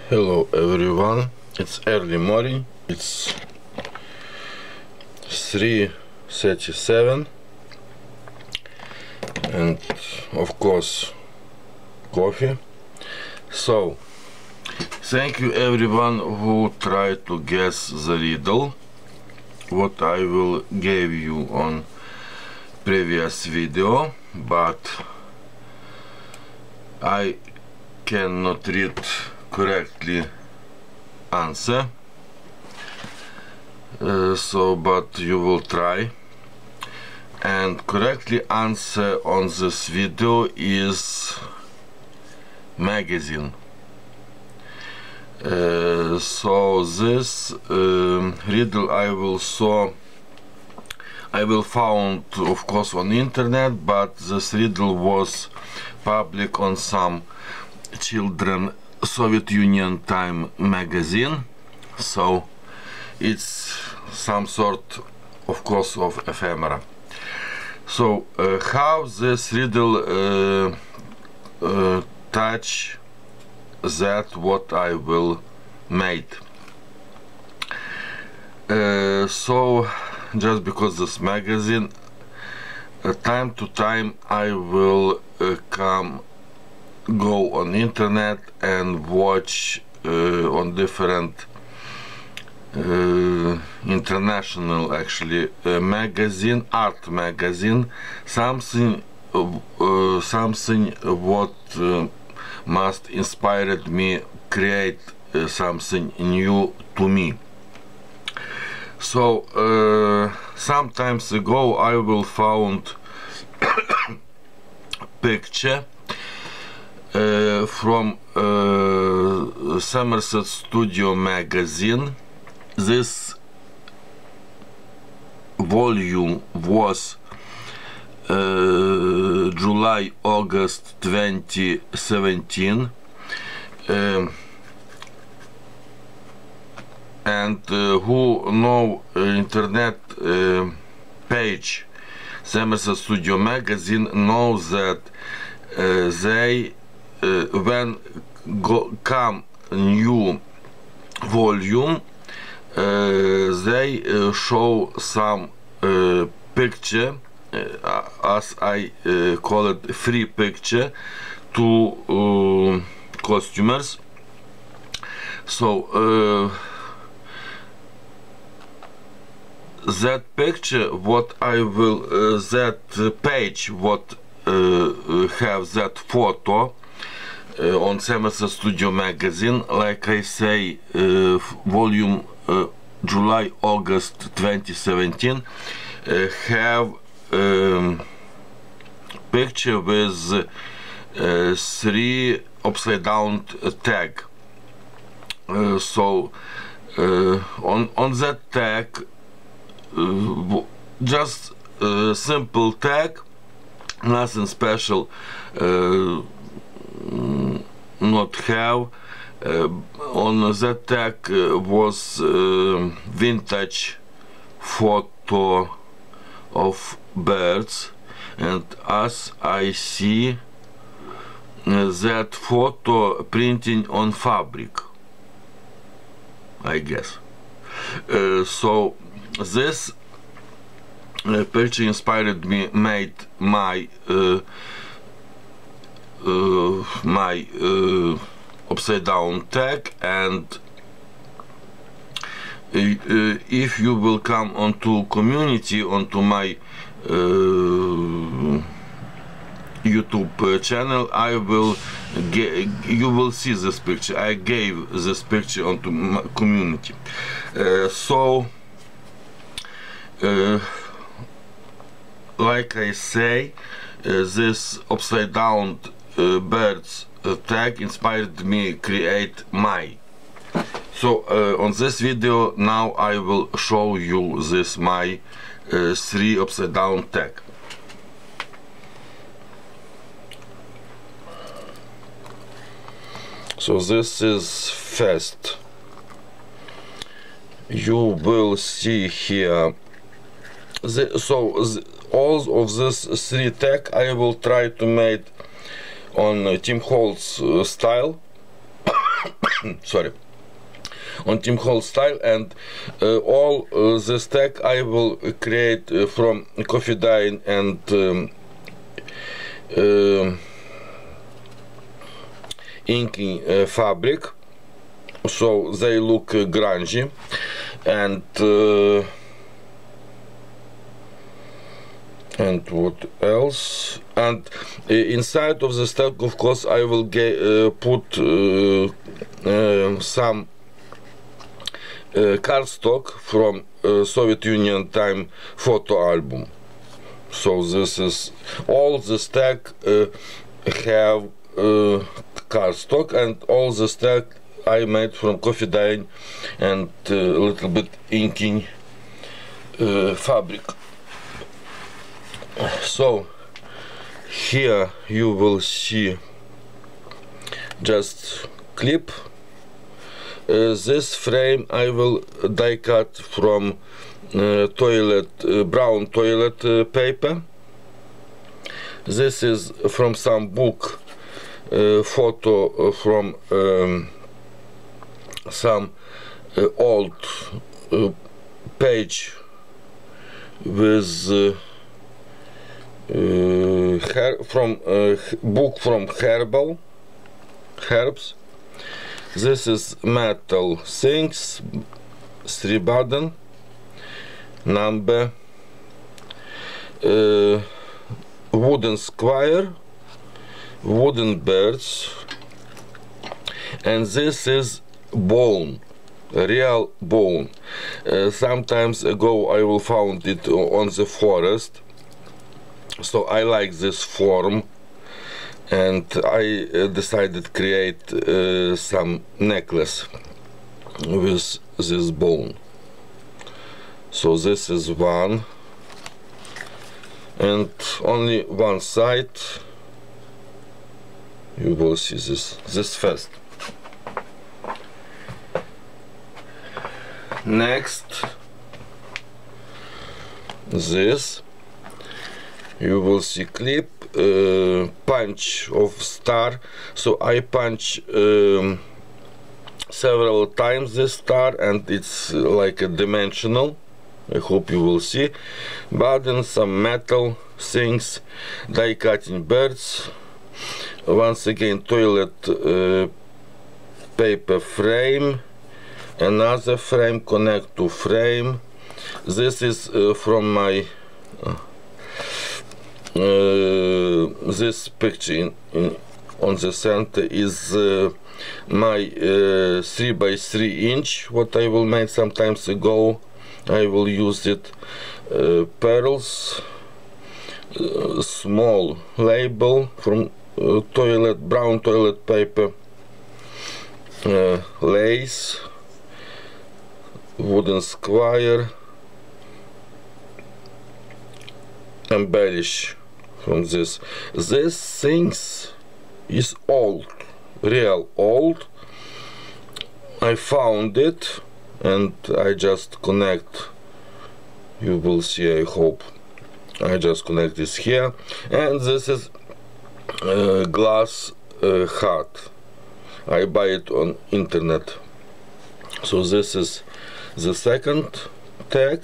Hello everyone, it's early morning, it's 3:37 and of course coffee. So thank you everyone who tried to guess the riddle what I will give you on previous video, but I cannot read correctly answer, but you will try. And correctly answer on this video is magazine. So this riddle I will found of course on internet, but this riddle was public on some children Soviet Union time magazine, so it's some sort of course of ephemera. So how this riddle touch that what I will made. So just because this magazine time to time I will go on internet and watch on different international actually magazine, art magazine, something what must inspired me create something new to me. So sometimes ago I will found picture from Somerset Studio magazine. This volume was July-August 2017, and who know internet page Somerset Studio magazine knows that they when come new volume they show some picture, as I call it, free picture to customers. So that picture what I will that page what have that photo on Somerset Studio magazine, like I say, volume July-August 2017, have picture with 3 upside down tag. So on that tag, just simple tag, nothing special not have. On that tag was vintage photo of birds, and as I see that photo printing on fabric, I guess. So this picture inspired me, made my upside down tag. And if you will come onto community, onto my YouTube channel, you will see this picture. I gave this picture onto my community. So like I say, this upside down birds tag inspired me create my. So on this video now I will show you this my 3 upside down tag. So this is first. You will see here all of this 3 tag I will try to make on Tim Holtz style. sorry, on Tim Holtz style, and all the stack I will create from coffee dye and inking fabric, so they look grungy. And what else? And inside of the stack, of course, I will put some cardstock from Soviet Union time photo album. So this is all the stack have cardstock, and all the stack I made from coffee dyeing and a little bit inking fabric. So here you will see just clip. This frame I will die cut from brown toilet paper. This is from some book, photo from some old page with book from herbs. This is metal things, 3 button, number, wooden square, wooden birds, and this is bone, real bone. Sometimes ago I will found it on the forest, so I like this form, and I decided create some necklace with this bone. So this is one, and only one side. You will see this first. Next, this you will see clip, punch of star. So I punch several times this star, and it's like a dimensional. I hope you will see. Button, some metal things, die cutting birds. Once again, toilet paper frame, another frame, connect to frame. This is from my this picture on the center is my 3 by 3 inch, what I will make sometimes ago. I will use it, pearls, small label from brown toilet paper, lace, wooden square, embellish from this. This things is old, real old. I found it and I just connect. You will see, I hope. I just connect this here, and this is glass hat. I buy it on internet. So this is the second tag.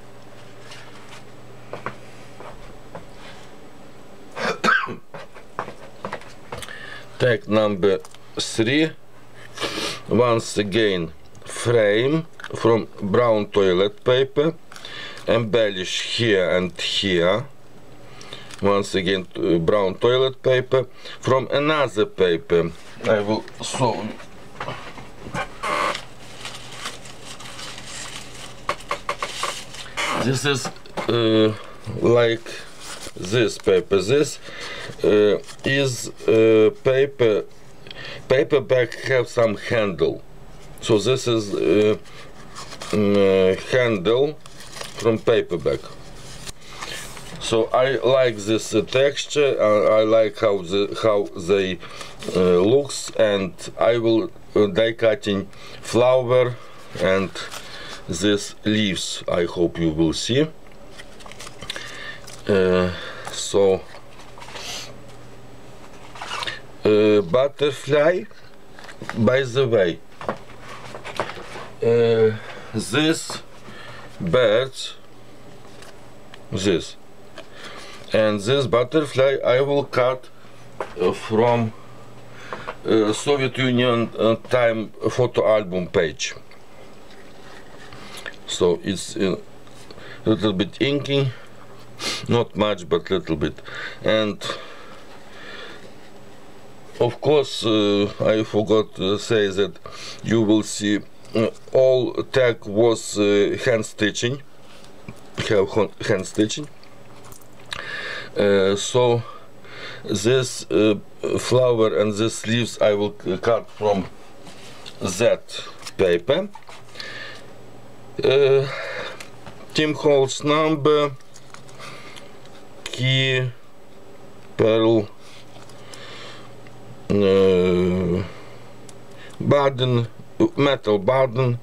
Tag number 3. Once again, frame from brown toilet paper, embellish here and here. Once again, brown toilet paper from another paper. I will show you. This is like this paper. This is paperback have some handle. So this is handle from paperback. So I like this texture. I like how they looks, and I will die cutting flower and these leaves. I hope you will see. So butterfly. By the way, this birds, this, and this butterfly I will cut from Soviet Union time photo album page. So it's a little bit inky, not much but little bit. And of course I forgot to say that you will see all tag was hand stitching, hand stitching. So this flower and this leaves I will cut from that paper. Tim Holtz number, key, pearl, button, metal button.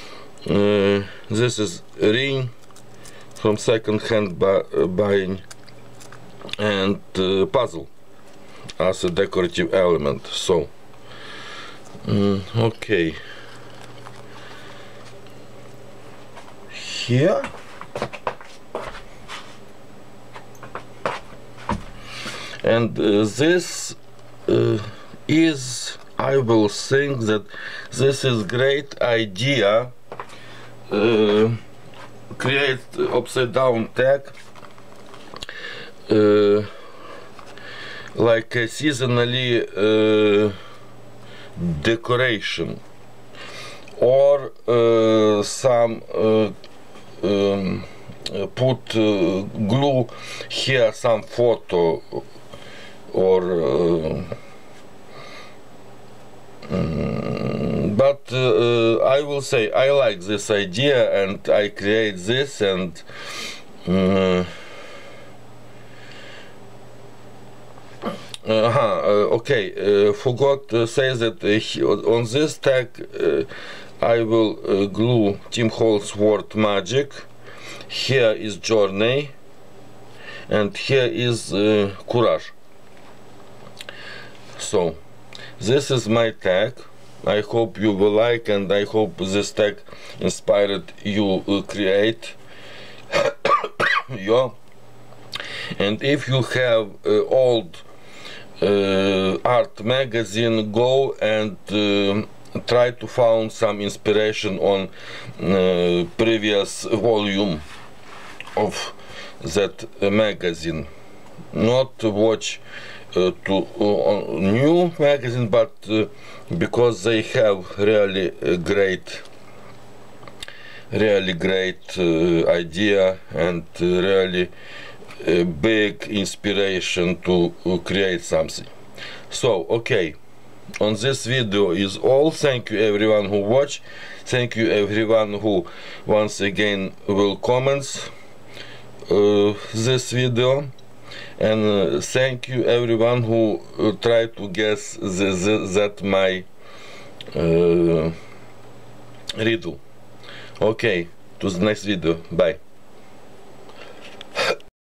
This is ring from second-hand buying, and puzzle as a decorative element. So okay, here and this is, I will think that this is great idea, create upside down tag like a seasonally decoration, or some put glue here some photo, or but I will say I like this idea and I create this, and okay, forgot to say that on this tag I will glue Tim Holtz word magic. Here is journey and here is courage. So this is my tag. I hope you will like, and I hope this tag inspired you create your. And if you have old art magazine, go and try to find some inspiration on previous volume of that magazine. Not watch to new magazine, but because they have really great idea and really big inspiration to create something. So okay, on this video is all. Thank you everyone who watch. Thank you everyone who once again will comments this video, and thank you everyone who try to guess that my riddle. Okay, to the next video. Bye.